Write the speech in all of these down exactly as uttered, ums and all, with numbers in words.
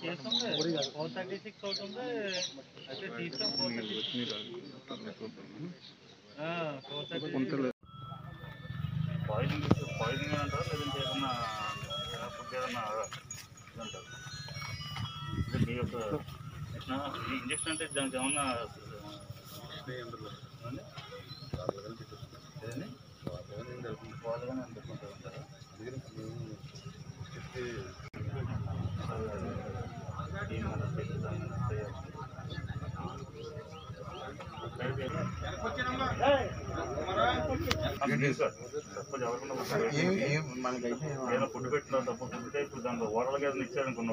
Four thirty six అవుతుంది. అయితే తీసుకో పాయిజన్ పాయిజన్ అంటారా లేదంటే ఏదన్నా ఫుడ్ ఏదన్నా అంటారు మీ యొక్క ఇంజక్షన్ అంటే దానికి ఏమన్నా వాళ్ళగానే అనుకుంటూ ఉంటారా? ఏదైనా ఫుడ్ పెట్టినా తప్ప ఫుడ్ టైప్ దాంట్లో ఓరల్గా ఏదైనా ఇచ్చారనుకున్న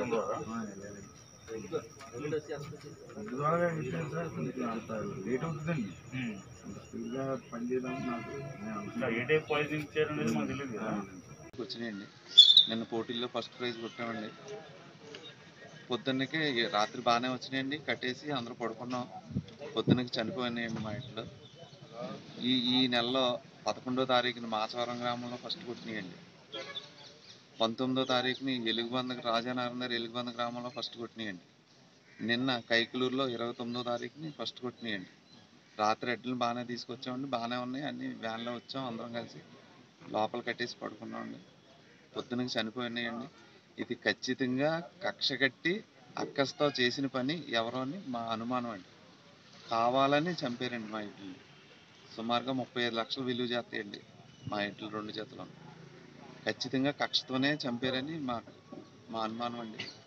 లేట్ అవుతుందండి స్పీడ్గా పనిచేయడం నాకు ఏ టైప్ పాయిజన్ ఇచ్చారనేది మాకు తెలియదు కదా. వచ్చినాయండి. నిన్న పోటీల్లో ఫస్ట్ ప్రైజ్ కొట్టామండి. పొద్దున్నకి రాత్రి బాగానే వచ్చినాయండి, కట్టేసి అందరూ పడుకున్నాం. పొద్దున్నకి చనిపోయినాయండి మా ఇంట్లో. ఈ ఈ నెలలో పదకొండో తారీఖున మాచవరం గ్రామంలో ఫస్ట్ కొట్టినాయండి. పంతొమ్మిదో తారీఖుని ఎలుగుబంద రాజానగర్ ఎలుగుబంద గ్రామంలో ఫస్ట్ కొట్టినాయండి. నిన్న కైకలూరులో ఇరవై తొమ్మిదో తారీఖుని ఫస్ట్ కొట్టినాయండి. రాత్రి ఎడ్లను బాగానే తీసుకొచ్చామండి, బాగానే ఉన్నాయి. అన్ని వ్యాన్లో వచ్చాం, అందరం కలిసి లోపల కట్టేసి పడుకున్నామండి. పొద్దునకి చనిపోయినాయండి. ఇది ఖచ్చితంగా కక్ష కట్టి అక్కస్తో చేసిన పని ఎవరో అని మా అనుమానం అండి. కావాలని చంపారండి మా ఇంటిని. సుమారుగా ముప్పై ఐదు లక్షలు విలువ చేస్తాయండి మా ఇంట్లో రెండు జతలు. ఖచ్చితంగా కక్షతోనే చంపారని మా మా అనుమానం అండి.